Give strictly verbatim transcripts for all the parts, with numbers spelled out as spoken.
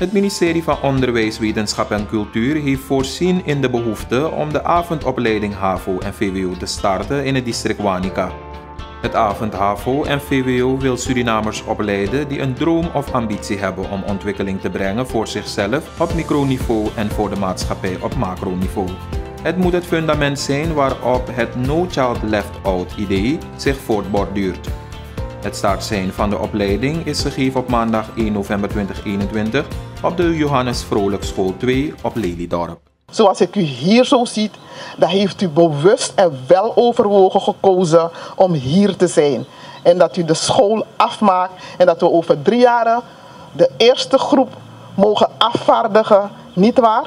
Het ministerie van Onderwijs, Wetenschap en Cultuur heeft voorzien in de behoefte om de avondopleiding HAVO en V W O te starten in het district Wanica. Het avond HAVO en V W O wil Surinamers opleiden die een droom of ambitie hebben om ontwikkeling te brengen voor zichzelf op microniveau en voor de maatschappij op macroniveau. Het moet het fundament zijn waarop het No Child Left Out idee zich voortborduurt. Het startsein van de opleiding is gegeven op maandag één november tweeduizend eenentwintig op de Johannes Vrolijk School twee op Lelydorp. Zoals ik u hier zo ziet, dan heeft u bewust en wel overwogen gekozen om hier te zijn. En dat u de school afmaakt en dat we over drie jaren de eerste groep mogen afvaardigen, niet waar?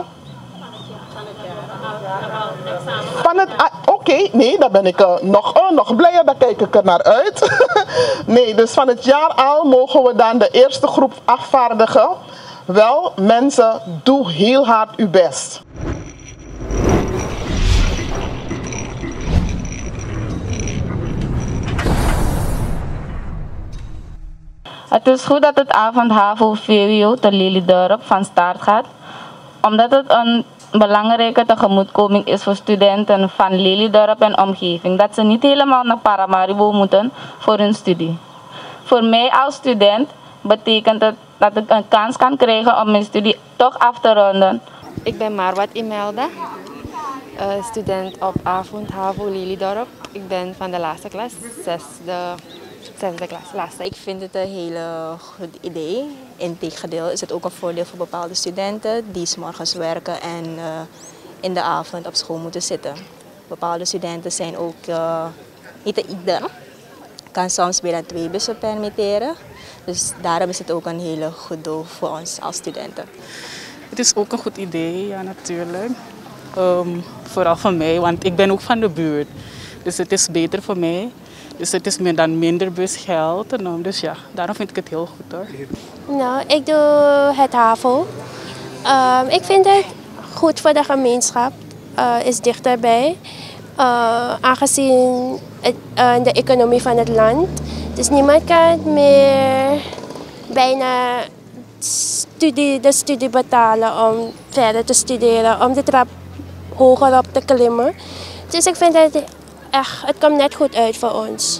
Van het, ah, Oké, okay, nee, daar ben ik uh, nog, uh, nog blijer, daar kijk ik er naar uit. Nee, dus van het jaar al mogen we dan de eerste groep afvaardigen. Wel, mensen, doe heel hard uw best. Het is goed dat het avond HAVO V W O te Lelydorp van start gaat, omdat het een belangrijke tegemoetkoming is voor studenten van Lelydorp en omgeving, dat ze niet helemaal naar Paramaribo moeten voor hun studie. Voor mij als student betekent het dat ik een kans kan krijgen om mijn studie toch af te ronden. Ik ben Marwat Imelda, uh, student op avond HAVO Lelydorp. Ik ben van de laatste klas, zesde, zesde klas. Laatste. Ik vind het een hele goed idee. Integendeel is het ook een voordeel voor bepaalde studenten die 's morgens werken en uh, in de avond op school moeten zitten. Bepaalde studenten zijn ook uh, niet te ieder. Kan soms meer dan twee bussen permitteren. Dus daarom is het ook een hele goed doel voor ons als studenten. Het is ook een goed idee, ja natuurlijk. Um, vooral voor mij, want ik ben ook van de buurt. Dus het is beter voor mij. Dus het is meer dan minder busgeld. En, dus ja, daarom vind ik het heel goed hoor. Nou, ik doe het HAVO. Um, ik vind het goed voor de gemeenschap. Uh, is dichterbij. Uh, aangezien het, uh, de economie van het land. Dus niemand kan meer bijna studie, de studie betalen om verder te studeren, om de trap hoger op te klimmen. Dus ik vind het echt, het komt net goed uit voor ons.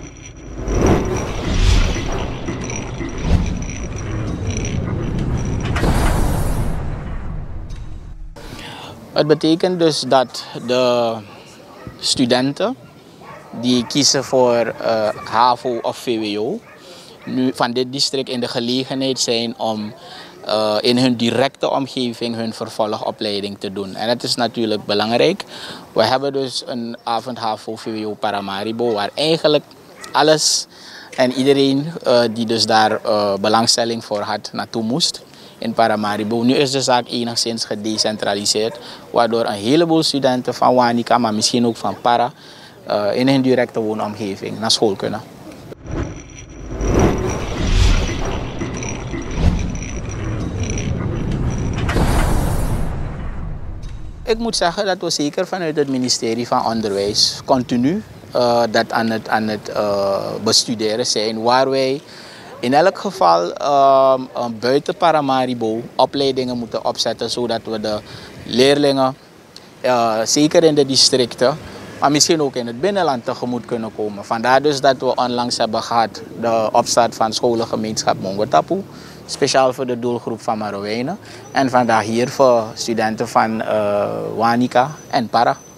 Het betekent dus dat de studenten die kiezen voor uh, HAVO of V W O nu van dit district in de gelegenheid zijn om uh, in hun directe omgeving hun vervolgopleiding te doen. En dat is natuurlijk belangrijk. We hebben dus een avond HAVO V W O Paramaribo waar eigenlijk alles en iedereen uh, die dus daar uh, belangstelling voor had naartoe moest in Paramaribo. Nu is de zaak enigszins gedecentraliseerd, waardoor een heleboel studenten van Wanica, maar misschien ook van Para, uh, in hun directe woonomgeving naar school kunnen. Ik moet zeggen dat we zeker vanuit het ministerie van Onderwijs continu uh, dat aan het, aan het uh, bestuderen zijn, waar wij in elk geval uh, buiten Paramaribo opleidingen moeten opzetten, zodat we de leerlingen, uh, zeker in de districten, maar misschien ook in het binnenland tegemoet kunnen komen. Vandaar dus dat we onlangs hebben gehad de opstart van scholengemeenschap Mongotapu, speciaal voor de doelgroep van Marowijnen. En vandaag hier voor studenten van uh, Wanica en Para.